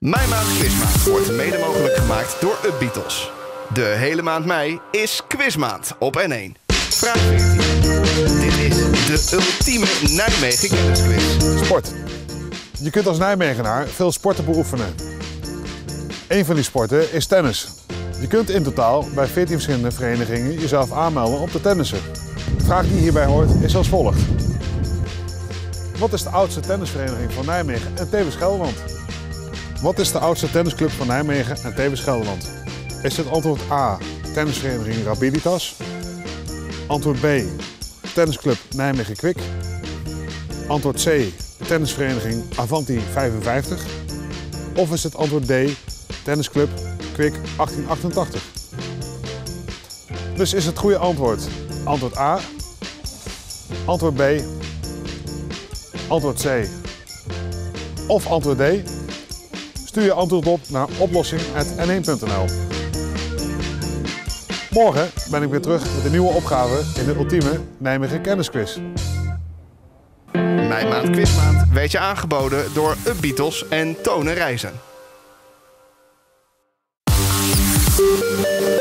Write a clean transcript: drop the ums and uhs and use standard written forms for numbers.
Mijn Maand Quizmaand wordt mede mogelijk gemaakt door Upbeatles. De hele maand mei is Quizmaand op N1. Vraag 14. Dit is de ultieme Nijmegen kennisquiz. Sport. Je kunt als Nijmegenaar veel sporten beoefenen. Een van die sporten is tennis. Je kunt in totaal bij 14 verschillende verenigingen jezelf aanmelden om te tennissen. De vraag die hierbij hoort is als volgt. Wat is de oudste tennisvereniging van Nijmegen en tevens Gelderland? Wat is de oudste tennisclub van Nijmegen en tevens Gelderland? Is het antwoord A, tennisvereniging Rabilitas? Antwoord B, tennisclub Nijmegen Kwik? Antwoord C, tennisvereniging Avanti 55? Of is het antwoord D, tennisclub Kwik 1888? Dus is het goede antwoord antwoord A, antwoord B, antwoord C of antwoord D? Stuur je antwoord op naar oplossing@n1.nl. Morgen ben ik weer terug met een nieuwe opgave in de ultieme Nijmegen kennisquiz. Mijn Maand Quizmaand werd je aangeboden door Upbeatles en Tone Reizen.